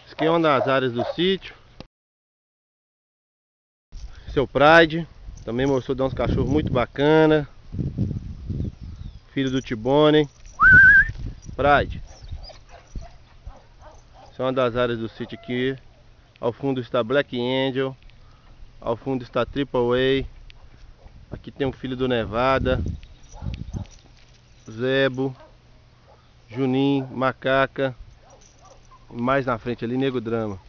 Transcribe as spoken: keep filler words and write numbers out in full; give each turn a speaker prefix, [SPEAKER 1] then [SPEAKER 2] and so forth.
[SPEAKER 1] Isso aqui é uma das áreas do sítio. Seu Pride também mostrou de uns cachorros muito bacana. Filho do T-Bone. Pride. Essa é uma das áreas do sítio aqui. Ao fundo está Black Angel. Ao fundo está Triple A. Aqui tem um filho do Nevada. Zebo. Juninho, Macaca. E mais na frente ali, Nego Drama.